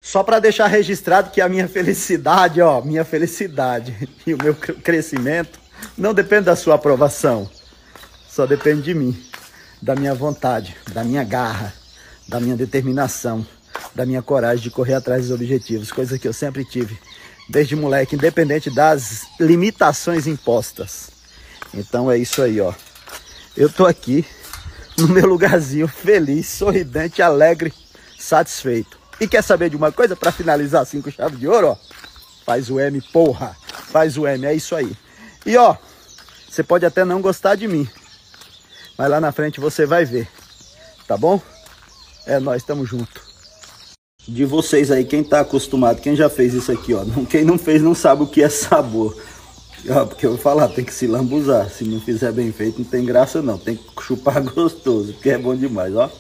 Só para deixar registrado que a minha felicidade, ó, minha felicidade e o meu crescimento não depende da sua aprovação. Só depende de mim, da minha vontade, da minha garra, da minha determinação, da minha coragem de correr atrás dos objetivos, coisa que eu sempre tive desde moleque, independente das limitações impostas. Então é isso aí, ó. Eu tô aqui no meu lugarzinho, feliz, sorridente, alegre, satisfeito. E quer saber de uma coisa? Para finalizar assim com chave de ouro, ó. Faz o M, porra. Faz o M, é isso aí. E ó, você pode até não gostar de mim, mas lá na frente você vai ver. Tá bom? É nóis, tamo junto. De vocês aí, quem tá acostumado, quem já fez isso aqui, ó. Quem não fez não sabe o que é sabor. Ó, porque eu vou falar, tem que se lambuzar. Se não fizer bem feito, não tem graça não. Tem que chupar gostoso, porque é bom demais, ó.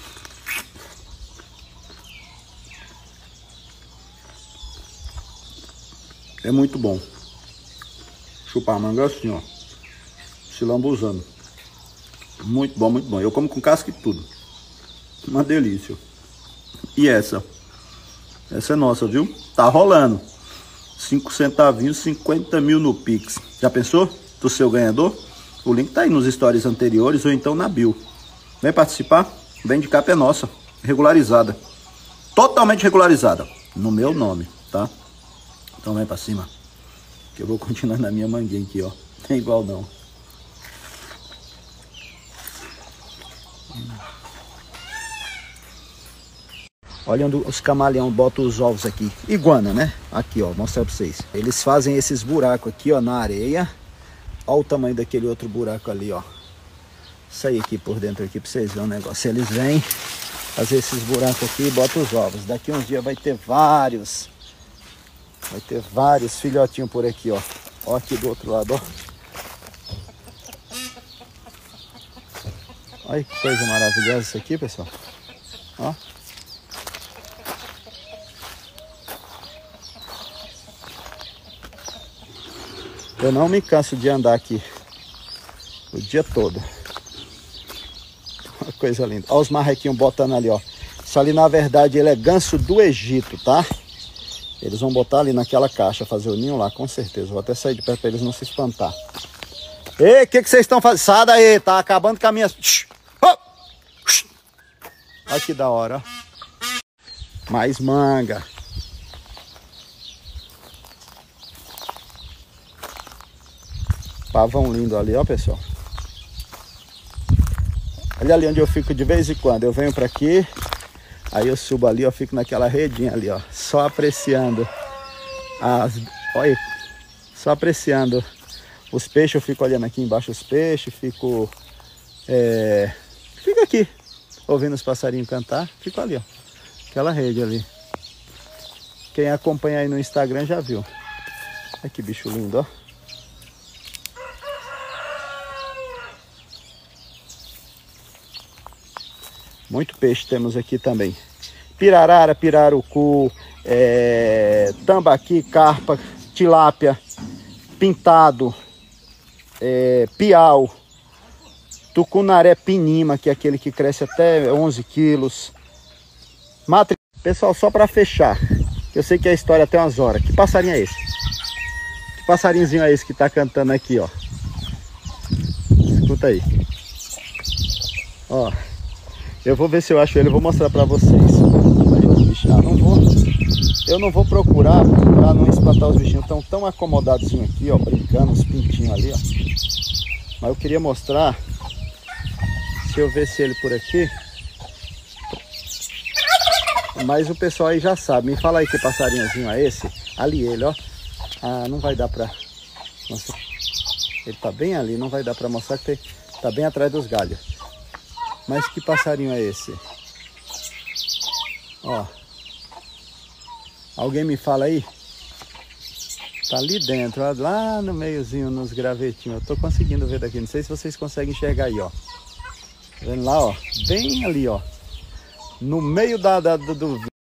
É muito bom. Chupar manga assim, ó. Se lambuzando. Muito bom, muito bom. Eu como com casca e tudo. Uma delícia. E essa? Essa é nossa, viu? Tá rolando. 5 centavinhos, 50 mil no Pix. Já pensou? Do seu ganhador? O link tá aí nos stories anteriores ou então na bio. Vem participar? Vem de capa é nossa. Regularizada. Totalmente regularizada. No meu nome, tá? Então vem pra cima. Que eu vou continuar na minha manguinha aqui, ó. Não tem igual não. Olha onde os camaleão botam os ovos aqui. Iguana, né? Aqui, ó. Vou mostrar pra vocês. Eles fazem esses buracos aqui, ó, na areia. Olha o tamanho daquele outro buraco ali, ó. Sair aqui por dentro aqui pra vocês verem o negócio. Eles vêm fazer esses buracos aqui e botam os ovos. Daqui uns dias vai ter vários. Vai ter vários filhotinhos por aqui, ó. Ó aqui do outro lado, ó. Olha que coisa maravilhosa isso aqui, pessoal. Ó. Eu não me canso de andar aqui o dia todo. Uma coisa linda. Olha os marrequinhos botando ali, ó. Isso ali, na verdade, ele é ganso do Egito, tá? Eles vão botar ali naquela caixa, fazer o ninho lá, com certeza. Vou até sair de perto para eles não se espantar. Ei, o que vocês estão fazendo? Sai daí, tá acabando com a minha... Olha que da hora, ó. Mais manga. Pavão lindo ali, ó, pessoal. Olha ali onde eu fico de vez em quando. Eu venho pra aqui, aí eu subo ali, ó, fico naquela redinha ali, ó. Só apreciando as... Olha, só apreciando os peixes. Eu fico olhando aqui embaixo os peixes, fico... Fico aqui, ouvindo os passarinhos cantar. Fico ali, ó. Aquela rede ali. Quem acompanha aí no Instagram já viu. Olha que bicho lindo, ó. Muito peixe temos aqui também. Pirarara, pirarucu, tambaqui, carpa, tilápia, pintado, piau, tucunaré pinima, que é aquele que cresce até 11 quilos. Pessoal, só para fechar, que eu sei que a história tem umas horas. Que passarinho é esse? Que passarinhozinho é esse que tá cantando aqui, ó? Escuta aí. Ó. Eu vou ver se eu acho ele, eu vou mostrar pra vocês. Eu não vou procurar pra não espantar os bichinhos. Estão tão acomodados aqui, ó, brincando, os pintinhos ali, ó. Mas eu queria mostrar. Deixa eu ver se ele por aqui. Mas o pessoal aí já sabe. Me fala aí que passarinhozinho é esse. Ali ele, ó. Ah, não vai dar pra mostrar. Ele tá bem ali, não vai dar pra mostrar que tá bem atrás dos galhos. Mas que passarinho é esse? Ó. Alguém me fala aí? Tá ali dentro, ó, lá no meiozinho, nos gravetinhos. Eu tô conseguindo ver daqui. Não sei se vocês conseguem enxergar aí, ó. Tá vendo lá, ó? Bem ali, ó. No meio do